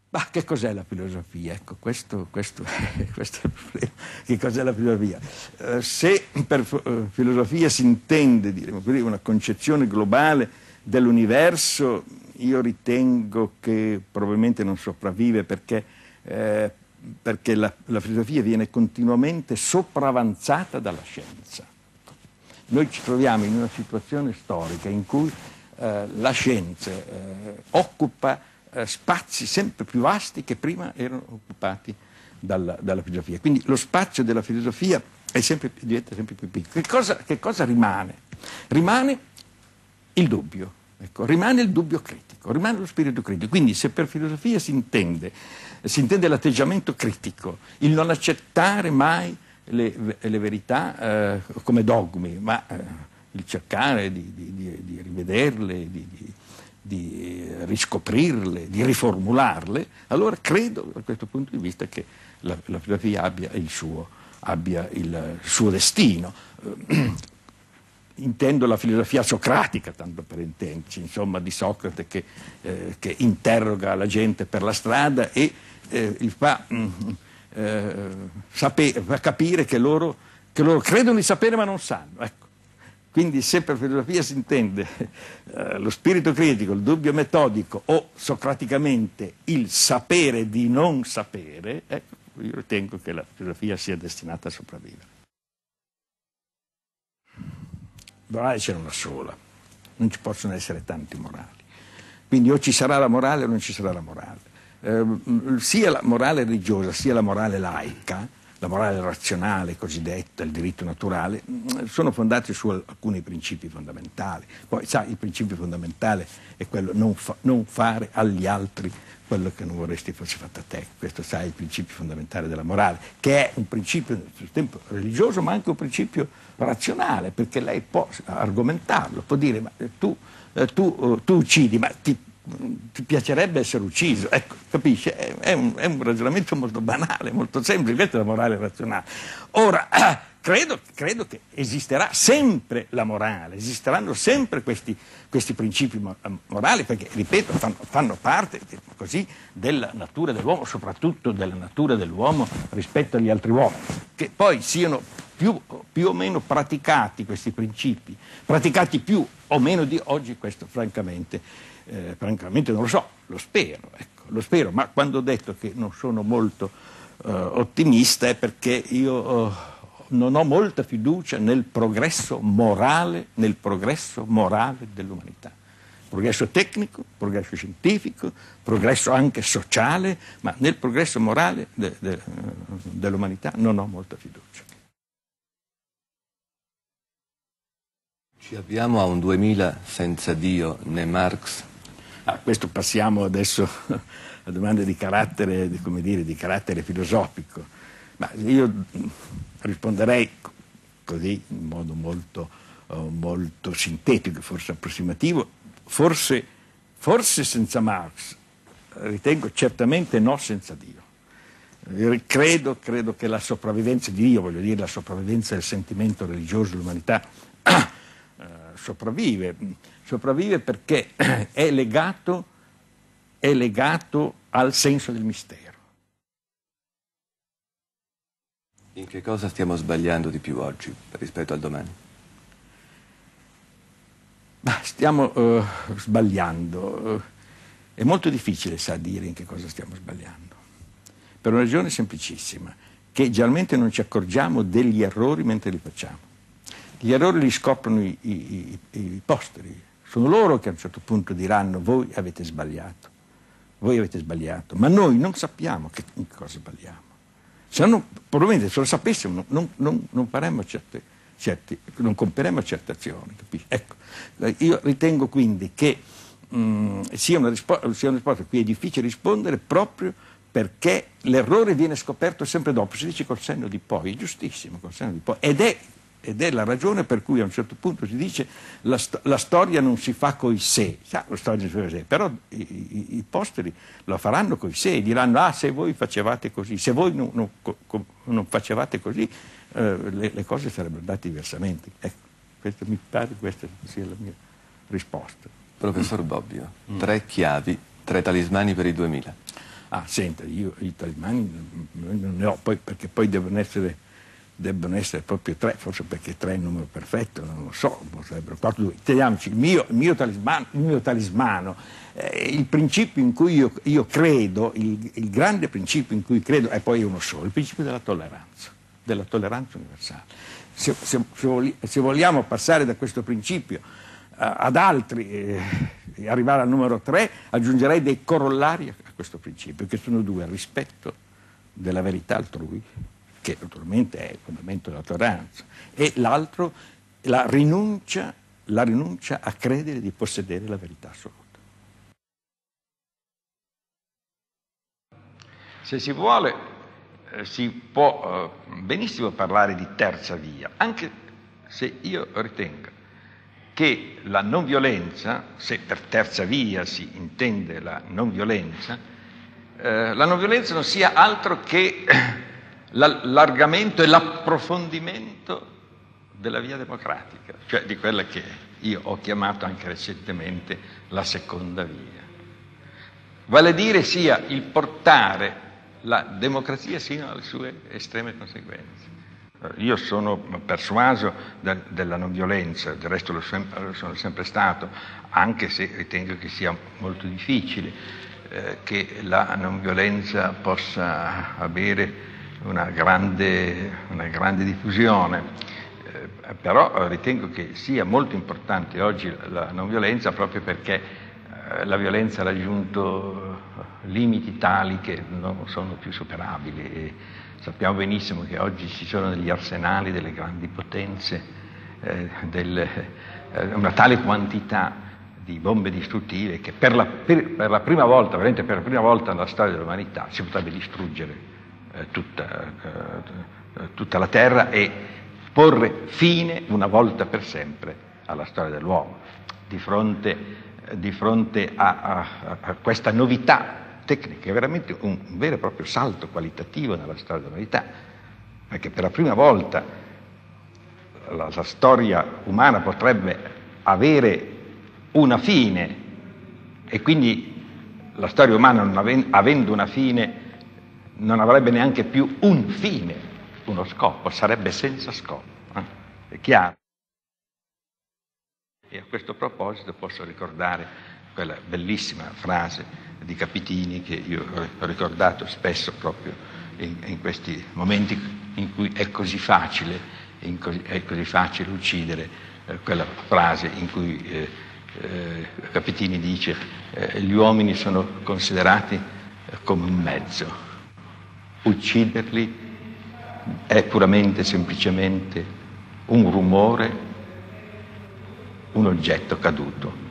Ma che cos'è la filosofia? Ecco, questo è il problema. Che cos'è la filosofia? Se per filosofia si intende, diremo così, una concezione globale dell'universo, io ritengo che probabilmente non sopravvive perché la filosofia viene continuamente sopravanzata dalla scienza. Noi ci troviamo in una situazione storica in cui la scienza occupa spazi sempre più vasti che prima erano occupati dalla filosofia. Quindi lo spazio della filosofia diventa sempre più piccolo. Che cosa rimane? Rimane il dubbio, ecco, rimane il dubbio critico, rimane lo spirito critico. Quindi se per filosofia si intende l'atteggiamento critico, il non accettare mai le verità come dogmi, ma il cercare di rivederle, di riscoprirle, di riformularle, allora credo da questo punto di vista che la filosofia abbia il suo destino. Intendo la filosofia socratica, tanto per intenderci, insomma, di Socrate che interroga la gente per la strada e fa capire che loro credono di sapere ma non sanno. Ecco. Quindi se per filosofia si intende lo spirito critico, il dubbio metodico o socraticamente il sapere di non sapere, ecco, io ritengo che la filosofia sia destinata a sopravvivere. Morale c'è una sola, non ci possono essere tanti morali. Quindi o ci sarà la morale o non ci sarà la morale. Sia la morale religiosa sia la morale laica, la morale razionale cosiddetta, il diritto naturale, sono fondati su alcuni principi fondamentali. Poi, sai, il principio fondamentale è quello non fare agli altri quello che non vorresti fosse fatto a te. Questo, sai, è il principio fondamentale della morale, che è un principio nel stesso tempo religioso, ma anche un principio razionale, perché lei può argomentarlo, può dire, ma tu uccidi, ma ti piacerebbe essere ucciso, ecco, capisce? È un ragionamento molto banale, molto semplice, questa è la morale razionale. Ora, credo che esisterà sempre la morale, esisteranno sempre questi principi morali, perché, ripeto, fanno parte così della natura dell'uomo, soprattutto della natura dell'uomo rispetto agli altri uomini, che poi siano più o meno praticati questi principi, praticati più o meno di oggi, questo francamente non lo so, lo spero, ma quando ho detto che non sono molto ottimista è perché io non ho molta fiducia nel progresso morale dell'umanità. Progresso tecnico, progresso scientifico, progresso anche sociale, ma nel progresso morale dell'umanità non ho molta fiducia. Ci avviamo a un 2000 senza Dio né Marx? Questo passiamo adesso a domande di carattere, come dire, di carattere filosofico. Ma io risponderei così, in modo molto sintetico, forse approssimativo, forse senza Marx, ritengo certamente no senza Dio. Credo che la sopravvivenza di Dio, voglio dire la sopravvivenza del sentimento religioso dell'umanità, sopravvive perché è legato al senso del mistero. In che cosa stiamo sbagliando di più oggi rispetto al domani? Stiamo sbagliando. È molto difficile, dire in che cosa stiamo sbagliando. Per una ragione semplicissima, che generalmente non ci accorgiamo degli errori mentre li facciamo. Gli errori li scoprono i posteri. Sono loro che a un certo punto diranno voi avete sbagliato, ma noi non sappiamo in che cosa sbagliamo. Probabilmente se lo sapessimo non faremmo non compieremmo certe azioni. Capisci? Ecco, io ritengo quindi che sia una risposta a cui è difficile rispondere proprio perché l'errore viene scoperto sempre dopo, si dice col senno di poi, è giustissimo, col senno di poi, ed è la ragione per cui a un certo punto si dice la storia non si fa coi sé, la storia non si fa coi sé, però i posteri lo faranno coi sé, diranno se voi facevate così, se voi non facevate così le cose sarebbero andate diversamente. Ecco, mi pare questa sia la mia risposta. Professor Bobbio, 3 chiavi, 3 talismani per il 2000. Ah, senta, io i talismani non ne ho, poi, perché poi debbono essere proprio 3, forse perché 3 è il numero perfetto, non lo so, sarebbero 4, 2. Teniamoci, il mio talismano, il principio in cui io credo, il grande principio in cui credo, è poi uno solo, il principio della tolleranza universale. Se vogliamo passare da questo principio ad altri e arrivare al numero 3, aggiungerei dei corollari a questo principio, che sono 2: il rispetto della verità altrui, che naturalmente è il fondamento della tolleranza, e l'altro, la rinuncia a credere di possedere la verità assoluta. Se si vuole, si può benissimo parlare di terza via, anche se io ritengo che la non violenza, se per terza via si intende la non violenza non sia altro che l'allargamento e l'approfondimento della via democratica, cioè di quella che io ho chiamato anche recentemente la seconda via. Vale a dire sia il portare la democrazia sino alle sue estreme conseguenze. Io sono persuaso della non violenza, del resto lo sono sempre stato, anche se ritengo che sia molto difficile che la non violenza possa avere una grande diffusione, però ritengo che sia molto importante oggi la non violenza, proprio perché la violenza ha raggiunto limiti tali che non sono più superabili, e sappiamo benissimo che oggi ci sono degli arsenali delle grandi potenze, una tale quantità di bombe distruttive che per la prima volta, veramente per la prima volta nella storia dell'umanità, si potrebbe distruggere tutta la Terra e porre fine una volta per sempre alla storia dell'uomo. Di fronte a questa novità tecnica, è veramente un vero e proprio salto qualitativo nella storia dell'umanità, perché per la prima volta la storia umana potrebbe avere una fine, e quindi la storia umana, avendo una fine, non avrebbe neanche più un fine, uno scopo, sarebbe senza scopo, è chiaro. E a questo proposito posso ricordare quella bellissima frase di Capitini che io ho ricordato spesso proprio in questi momenti in cui è così facile uccidere, quella frase in cui Capitini dice gli uomini sono considerati come un mezzo, ucciderli è puramente, semplicemente un rumore, un oggetto caduto.